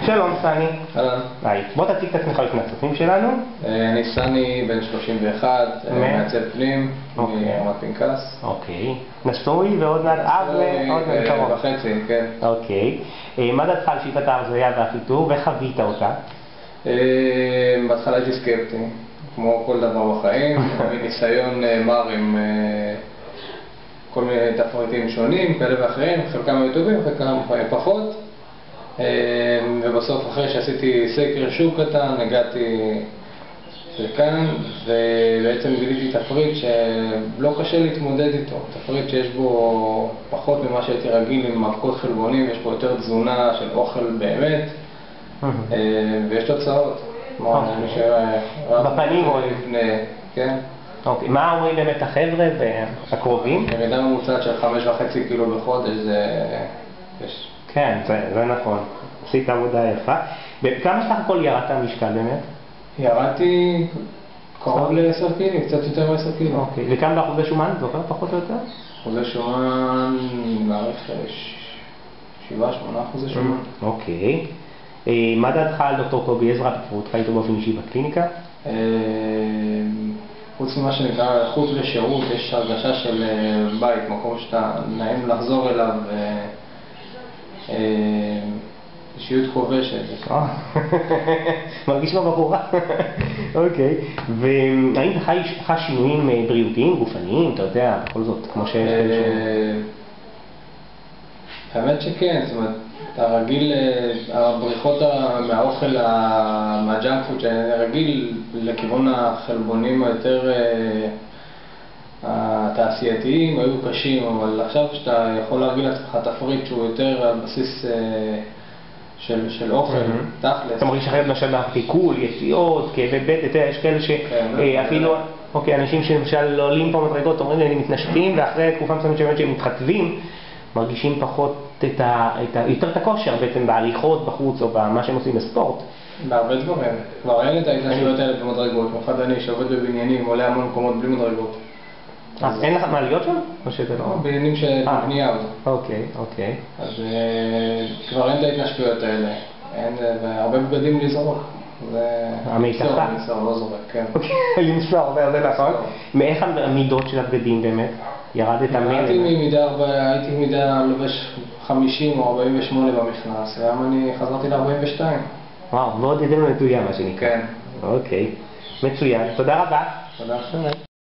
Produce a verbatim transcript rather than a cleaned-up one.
שלום סני. אהלן. היי. בוא תציג את עצמך לפני הצופים שלנו. אני סני, בן שלושים ואחת, מעצב פנים, מרמת פנקס. אוקיי. נשוי ועוד מעט אב ועוד מעט קרוב. וחצי, כן. אוקיי. מה דעתך על שיטת ההרזייה והחיתוך? וחווית אותה? בהתחלה הייתי סקפטי, כמו כל דבר בחיים, מניסיון מר עם כל מיני תפריטים שונים, כאלה ואחרים, חלקם היו טובים, חלקם פחות. ובסוף אחרי שעשיתי סקר שוק קטן, הגעתי לכאן ובעצם גיליתי תפריט שלא קשה להתמודד איתו, תפריט שיש בו פחות ממה שהייתי רגיל עם מרקות חלבונים, יש בו יותר תזונה של אוכל באמת ויש תוצאות. בפנים רואים. כן. אוקיי, מה אומרים באמת החבר'ה והקרובים? ירידה ממוצעת של חמש וחצי קילו בחודש זה... כן, זה נכון. עשית עבודה יפה. וכמה סך הכל ירדת המשקל באמת? ירדתי קרוב לעשר קילו, קצת יותר מעשר קילו. אוקיי, וכמה באחוזי שומן? זוכר פחות או יותר? אחוזי שומן, מעריך שבעה שמונה אחוזי שומן. אוקיי. מה דעתך על דוקטור קובי עזרא, בקרות איתו באופן אישי בקליניקה? חוץ ממה שנקרא, חוץ לשירות, יש הרגשה של בית, מקום שאתה נעים לחזור אליו. אישיות כובשת. מרגיש בבחורה. אוקיי. והאם אתה חש שינויים בריאותיים, גופניים, אתה יודע, בכל זאת, כמו שיש כאלה שינויים? האמת שכן, זאת אומרת, אתה רגיל, הבריחות מהאוכל, מהג'אנק פוד, שאני רגיל לכיוון החלבונים היותר התעשייתיים, היו קשים, אבל עכשיו שאתה יכול להרגיל לעצמך תפריט שהוא יותר על בסיס של, של אוכל, תכלס. אתה מרגיש אחרת למשל בעיכול, יציאות, כאבי בטן, יש כאלה שאפילו, אוקיי, אנשים שלמשל עולים פה מדרגות, אומרים לי, הם מתנשפים, ואחרי תקופה מסוימת שבאמת שהם מתחתבים, מרגישים פחות את ה, את ה, יותר את הכושר בעצם בהליכות בחוץ או במה שהם עושים בספורט. בהרבה דברים. כבר אין את ההתנשפויות האלה במדרגות, במיוחד אני שעובד בבניינים, עולה המון מקומות בלי מדרגות. אז אין לך מה להיות שם? או שזה לא? בניינים של בנייה. אוקיי, אוקיי. אז כבר אין את ההתנשפויות האלה. אין, והרבה בגדים לזרוק. המיתחה? למסור, לא זורק, כן. למסור, זה נכון. מאיך המידות של הבגדים באמת? ירדת מהם? הייתי ממידה, הייתי מידה לובש חמישים או ארבעים ושמונה במכנס, והיום אני חזרתי ל-ארבעים ושתיים. וואו, מאוד ידענו נטויה מה שנקרא. כן. אוקיי, מצוין. תודה רבה. תודה.